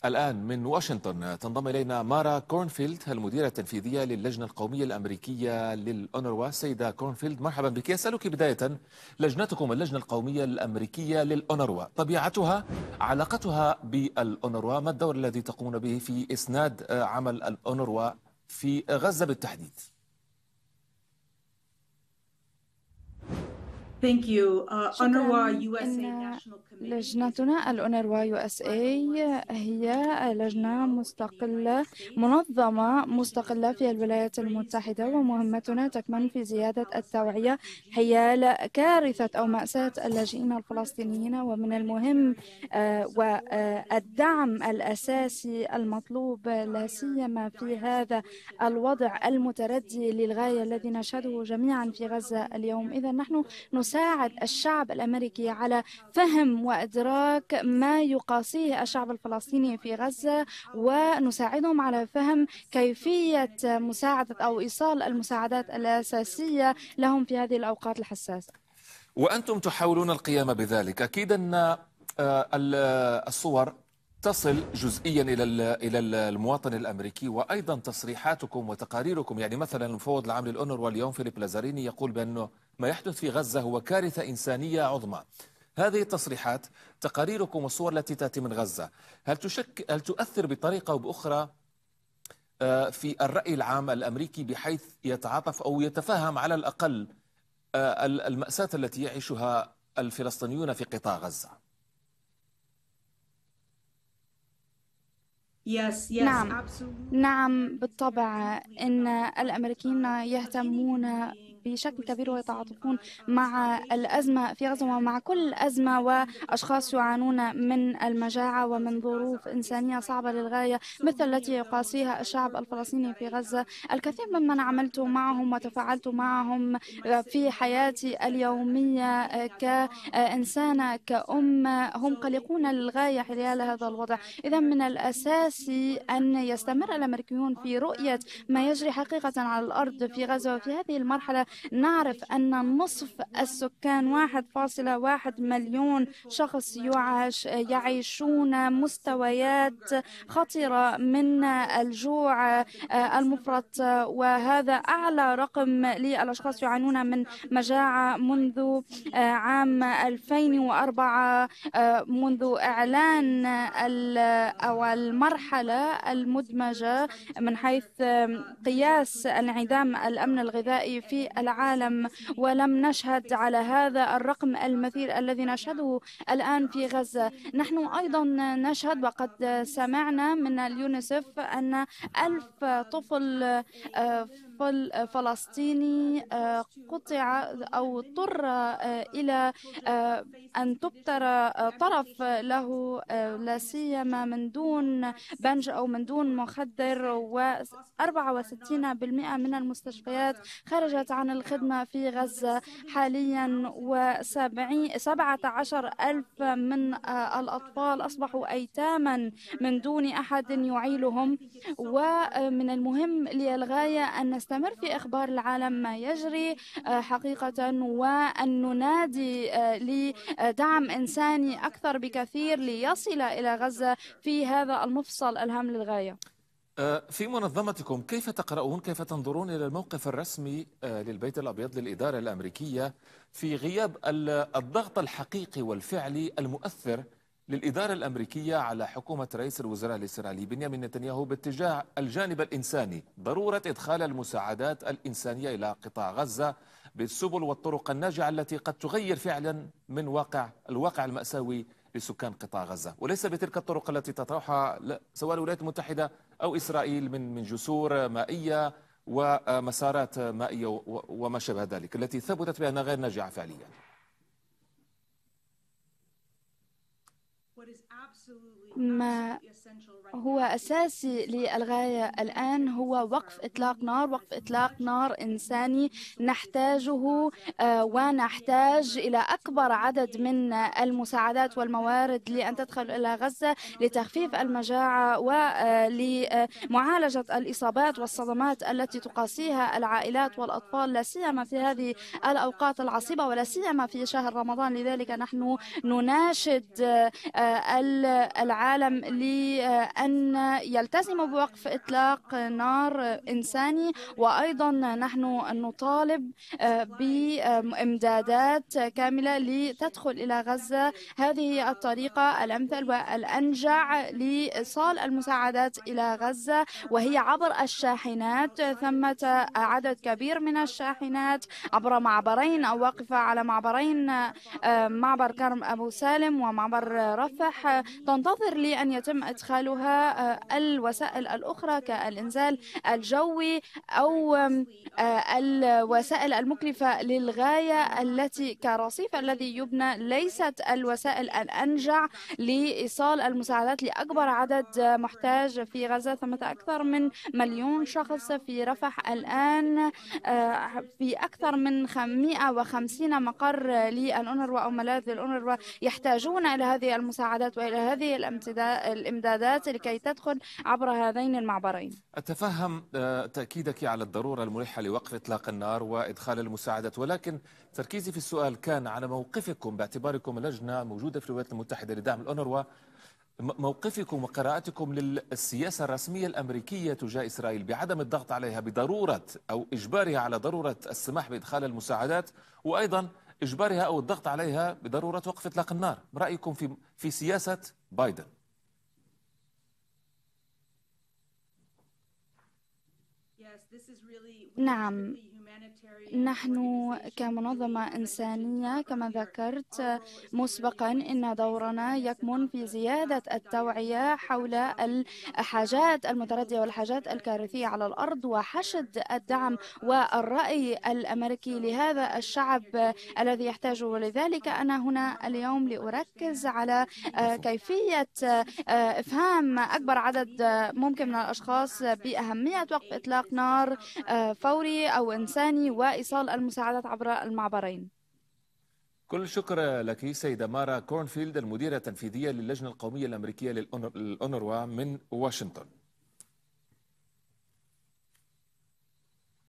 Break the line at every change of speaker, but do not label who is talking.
الآن من واشنطن تنضم إلينا مارا كورنفيلد المديرة التنفيذية للجنة القومية الأمريكية للأونروا. سيدة كورنفيلد، مرحبا بك. أسألك بداية، لجنتكم اللجنة القومية الأمريكية للأونروا، طبيعتها، علاقتها بالأونروا، ما الدور الذي تقومون به في إسناد عمل الأونروا في غزة بالتحديد؟
شكرا. إن لجنتنا الأونروا يو اس اي هي لجنة مستقلة، منظمة مستقلة في الولايات المتحدة، ومهمتنا تكمن في زيادة التوعية حيال كارثة أو مأساة اللاجئين الفلسطينيين. ومن المهم والدعم الأساسي المطلوب، لا سيما في هذا الوضع المتردي للغاية الذي نشهده جميعا في غزة اليوم. إذا نحن نساعد الشعب الأمريكي على فهم وإدراك ما يقاسيه الشعب الفلسطيني في غزة، ونساعدهم على فهم كيفية مساعدة أو إيصال المساعدات الأساسية لهم في هذه الأوقات الحساسة.
وأنتم تحاولون القيام بذلك. أكيد أن الصور تصل جزئيا إلى المواطن الأمريكي، وأيضا تصريحاتكم وتقاريركم. يعني مثلا المفوض العام للأونروا اليوم فيليب لازاريني يقول بأنه ما يحدث في غزة هو كارثة إنسانية عظمى. هذه التصريحات، تقاريركم والصور التي تأتي من غزة، هل تؤثر بطريقة أو بأخرى في الرأي العام الأمريكي، بحيث يتعاطف أو يتفهم على الأقل المأساة التي يعيشها الفلسطينيون في قطاع غزة؟
نعم، نعم بالطبع. إن الأمريكيين يهتمون بشكل كبير ويتعاطفون مع الأزمة في غزة ومع كل أزمة وأشخاص يعانون من المجاعة ومن ظروف إنسانية صعبة للغاية مثل التي يقاسيها الشعب الفلسطيني في غزة. الكثير ممن عملت معهم وتفاعلت معهم في حياتي اليومية كإنسانة كأم هم قلقون للغاية حيال هذا الوضع. إذا من الأساسي أن يستمر الأمريكيون في رؤية ما يجري حقيقة على الأرض في غزة. وفي هذه المرحلة نعرف أن نصف السكان 1.1 مليون شخص يعيشون مستويات خطيرة من الجوع المفرط، وهذا أعلى رقم للأشخاص يعانون من مجاعة منذ عام 2004، منذ إعلان أو المرحلة المدمجة من حيث قياس انعدام الأمن الغذائي في العالم. ولم نشهد على هذا الرقم المثير الذي نشهده الآن في غزة. نحن أيضا نشهد وقد سمعنا من اليونيسف أن 1000 طفل فلسطيني قطع أو اضطر إلى أن تبتر طرف له، لا سيما من دون بنج أو من دون مخدر. و64% من المستشفيات خرجت عن الخدمة في غزة حاليا، و17 ألف من الأطفال أصبحوا أيتاما من دون أحد يعيلهم. ومن المهم للغاية أن نستمر في إخبار العالم ما يجري حقيقة، وأن ننادي لدعم إنساني أكثر بكثير ليصل إلى غزة في هذا المفصل الهام للغاية.
في منظمتكم كيف تقرؤون، كيف تنظرون إلى الموقف الرسمي للبيت الأبيض للإدارة الأمريكية في غياب الضغط الحقيقي والفعلي المؤثر للإدارة الأمريكية على حكومة رئيس الوزراء الإسرائيلي بنيامين نتنياهو باتجاه الجانب الإنساني، ضرورة إدخال المساعدات الإنسانية إلى قطاع غزة بالسبل والطرق الناجعة التي قد تغير فعلا من الواقع المأساوي لسكان قطاع غزة، وليس بتلك الطرق التي تطرحها سواء الولايات المتحدة أو إسرائيل من جسور مائية ومسارات مائية وما شابه ذلك، التي ثبتت بأنها غير ناجعة فعليا.
ما هو أساسي للغاية الآن هو وقف إطلاق نار إنساني نحتاجه، ونحتاج إلى أكبر عدد من المساعدات والموارد لأن تدخل إلى غزة لتخفيف المجاعة ولمعالجة الإصابات والصدمات التي تقاسيها العائلات والأطفال، لا سيما في هذه الأوقات العصيبة ولا سيما في شهر رمضان. لذلك نحن نناشد العالم لأن يلتزموا بوقف إطلاق نار إنساني، وأيضا نحن نطالب بإمدادات كاملة لتدخل إلى غزة. هذه الطريقة الأمثل والأنجع لإيصال المساعدات إلى غزة، وهي عبر الشاحنات. ثمة عدد كبير من الشاحنات عبر معبرين أو واقفة على معبرين، معبر كرم أبو سالم ومعبر رفح، تنتظر لأن يتم إدخالها الوسائل الأخرى كالإنزال الجوي أو الوسائل المكلفة للغاية التي كرصيف الذي يبنى. ليست الوسائل الأنجع لإيصال المساعدات لأكبر عدد محتاج في غزة. ثمة أكثر من 1,000,000 شخص في رفح الآن، في أكثر من 150 مقر للأونروا أو ملاذ للأونروا يحتاجون إلى هذه المساعدات وإلى هذه الإمدادات لكي تدخل عبر هذين المعبرين.
أتفهم تأكيدك على الضرورة الملحة لوقف إطلاق النار وإدخال المساعدات، ولكن تركيزي في السؤال كان على موقفكم باعتباركم لجنة موجودة في الولايات المتحدة لدعم الأونروا، موقفكم وقراءتكم للسياسة الرسمية الأمريكية تجاه إسرائيل بعدم الضغط عليها بضرورة أو إجبارها على ضرورة السماح بإدخال المساعدات، وأيضا إجبارها أو الضغط عليها بضرورة وقف إطلاق النار. ما رأيكم في سياسة بايدن؟
نعم، نحن كمنظمة إنسانية كما ذكرت مسبقا إن دورنا يكمن في زيادة التوعية حول الحاجات المتردية والحاجات الكارثية على الأرض، وحشد الدعم والرأي الأمريكي لهذا الشعب الذي يحتاجه. ولذلك أنا هنا اليوم لأركز على كيفية إفهام أكبر عدد ممكن من الأشخاص بأهمية وقف إطلاق نار فوري أو إنساني وإيصال المساعدات عبر المعبرين.
كل الشكر لك سيدة مارا كورنفيلد، المديرة التنفيذية للجنة القومية الأمريكية للأونروا من واشنطن.